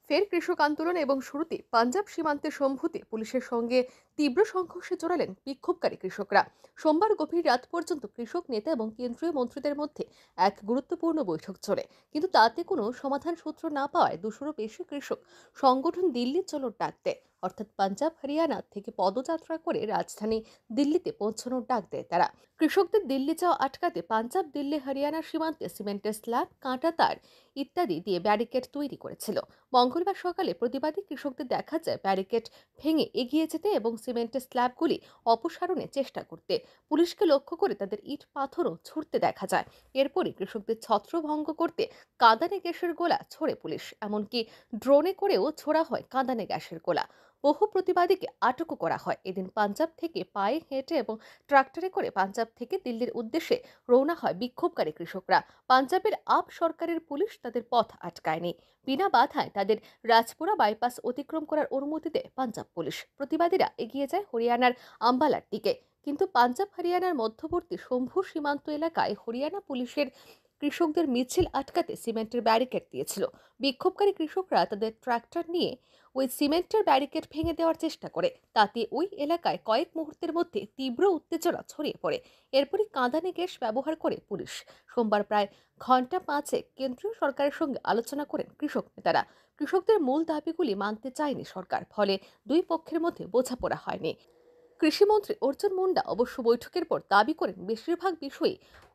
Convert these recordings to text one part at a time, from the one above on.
ফের কৃষক আন্দোলন এবং শুরুতে পাঞ্জাব সীমান্তে সম্ভূতে পুলিশের সঙ্গে তীব্র সংঘর্ষে জড়ালেন বিক্ষোভকারী কৃষকরা। সোমবার গভীর রাত পর্যন্ত কৃষক নেতা এবং কেন্দ্রীয় মন্ত্রীদের মধ্যে এক গুরুত্বপূর্ণ বৈঠক চলে, কিন্তু তাতে কোনো সমাধান সূত্র না পাওয়ায় 200-ও বেশি কৃষক সংগঠন দিল্লির চলোর ডাক দেয়। অর্থাৎ পাঞ্জাব হরিয়ানা থেকে পদযাত্রা করে রাজধানী দিল্লিতে পৌঁছানোর ডাক দেয় তারা। কৃষকদের দিল্লি যাওয়া আটকাতে পাঞ্জাব দিল্লি হরিয়ানা সীমান্তে সিমেন্টের স্ল্যাব, কাঁটা তার ইত্যাদি দিয়ে ব্যারিকেড তৈরি করেছিল। মঙ্গলবার সকালে প্রতিবাদী কৃষকদের দেখা যায় ব্যারিকেড ভেঙে এগিয়ে যেতে এবং সিমেন্টের স্ল্যাবগুলি অপসারণের চেষ্টা করতে। পুলিশকে লক্ষ্য করে তাদের ইট পাথরও ছুড়তে দেখা যায়। এরপরই কৃষকদের ছত্রভঙ্গ করতে কাঁদানে গ্যাসের গোলা ছোড়ে পুলিশ, এমনকি ড্রোনে করেও ছোড়া হয় কাঁদানে গ্যাসের গোলা। বহু প্রতিবাদীকে আটকও করা হয়। এদিন পাঞ্জাব থেকে পায়ে হেঁটে এবং ট্রাক্টরে করে পাঞ্জাব থেকে দিল্লির উদ্দেশ্যে রওনা হয় বিক্ষোভকারী কৃষকরা। পাঞ্জাবের আপ সরকারের পুলিশ তাদের পথ আটকায়নি। বিনা বাধায় তাদের রাজপুরা বাইপাস অতিক্রম করার অনুমতি দেয় পাঞ্জাব পুলিশ। প্রতিবাদীরা এগিয়ে যায় হরিয়ানার আম্বালার দিকে, কিন্তু পাঞ্জাব হরিয়ানার মধ্যবর্তী শম্ভু সীমান্ত এলাকায় হরিয়ানা পুলিশের কৃষকদের মিছিল আটকাতে সিমেন্টের ব্যারিকেড দিয়েছিল। বিক্ষোভকারী কৃষকরা তাদের ট্রাক্টর নিয়ে ওই সিমেন্টের ব্যারিকেড ভেঙে দেওয়ার চেষ্টা করে। তাতে ওই এলাকায় কয়েক মুহূর্তের মধ্যে তীব্র উত্তেজনা ছড়িয়ে পড়ে। এরপরই কাঁদানে গ্যাস ব্যবহার করে পুলিশ। সোমবার প্রায় ঘন্টা পাঁচেক কেন্দ্রীয় সরকারের সঙ্গে আলোচনা করেন কৃষক নেতারা। কৃষকদের মূল দাবিগুলি মানতে চায়নি সরকার, ফলে দুই পক্ষের মধ্যে বোঝাপড়া হয়নি। কৃষিমন্ত্রী অর্জুন মুন্ডা অবশ্য বৈঠকের পর দাবি করেন বেশিরভাগ বিষয়ে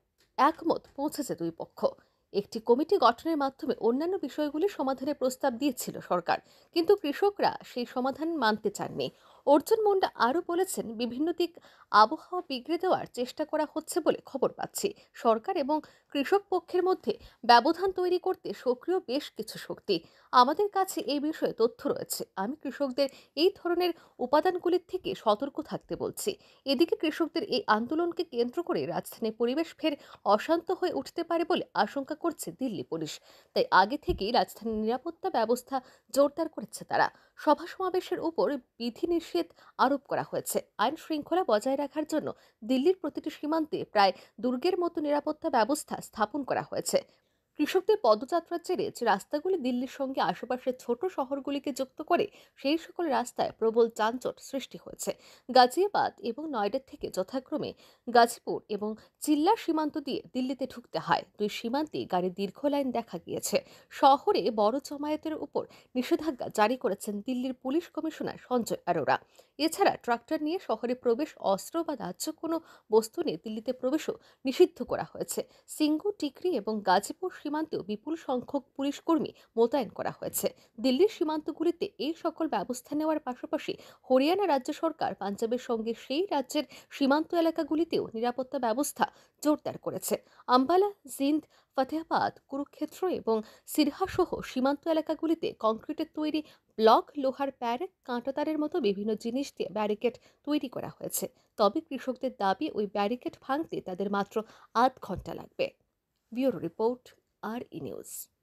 একমত পৌঁছেছে দুই পক্ষ। একটি কমিটি গঠনের মাধ্যমে অন্যান্য বিষয়গুলি সমাধানের প্রস্তাব দিয়েছিল সরকার, কিন্তু কৃষকরা সেই সমাধান মানতে চাননি। অর্জুন মুন্ডা আরও বলেছেন, বিভিন্ন দিক আবহাওয়া বিগড়ে দেওয়ার চেষ্টা করা হচ্ছে বলে খবর পাচ্ছি। সরকার এবং কৃষক পক্ষের মধ্যে ব্যবধান তৈরি করতে সক্রিয় বেশ কিছু শক্তি। আমাদের কাছে এই বিষয়ে তথ্য রয়েছে। আমি কৃষকদের এই ধরনের উপাদানগুলির থেকে সতর্ক থাকতে বলছি। এদিকে কৃষকদের এই আন্দোলনকে কেন্দ্র করে রাজধানীর পরিবেশ ফের অশান্ত হয়ে উঠতে পারে বলে আশঙ্কা করছে দিল্লি পুলিশ। তাই আগে থেকেই রাজধানীর নিরাপত্তা ব্যবস্থা জোরদার করেছে তারা। সভা সমাবেশের উপর বিধিনিষেধ আরোপ করা হয়েছে। আইন শৃঙ্খলা বজায় রাখার জন্য দিল্লির প্রতিটি সীমান্তে প্রায় দুর্গের মতো নিরাপত্তা ব্যবস্থা স্থাপন করা হয়েছে। কৃষকদের পদযাত্রার জেরে যে রাস্তাগুলি দিল্লির সঙ্গে আশেপাশের ছোট শহরগুলিকে যুক্ত করে, সেই সকল রাস্তায় প্রবল যানজট সৃষ্টি হয়েছে। গাজিয়াবাদ এবং নয়ডা থেকে যথাক্রমে গাজীপুর এবং চিল্লা সীমান্ত দিয়ে দিল্লিতে ঢুকতে হয়। দুই সীমান্তে গাড়ির দীর্ঘ লাইন দেখা গিয়েছে। শহরে বড় জমায়েতের উপর নিষেধাজ্ঞা জারি করেছেন দিল্লির পুলিশ কমিশনার সঞ্জয় অরোরা। এছাড়া ট্রাক্টর নিয়ে শহরে প্রবেশ, অস্ত্র বা দাহ্য কোনো বস্তু নিয়ে দিল্লিতে প্রবেশও নিষিদ্ধ করা হয়েছে। সিঙ্গু, টিকরি এবং গাজীপুর সীমান্তেও বিপুল সংখ্যক পুলিশ কর্মী মোতায়েন করা হয়েছে। দিল্লির সীমান্তগুলিতে এই সকল ব্যবস্থা নেওয়ার পাশাপাশি হরিয়ানা রাজ্য সরকার পাঞ্জাবের সঙ্গে সেই রাজ্যের সীমান্ত এলাকাগুলিতেও নিরাপত্তা ব্যবস্থা জোরদার করেছে। আম্বালা, জিন্দ, ফতেহাবাদ, কুরুক্ষেত্র এবং সিরহা সহ সীমান্ত এলাকাগুলিতে কংক্রিটের তৈরি ব্লক, লোহার প্যারেক, কাঁটাতারের মতো বিভিন্ন জিনিস দিয়ে ব্যারিকেড তৈরি করা হয়েছে। তবে কৃষকদের দাবি, ওই ব্যারিকেড ভাঙতে তাদের মাত্র আধ ঘন্টা লাগবে। Bureau report, R E news.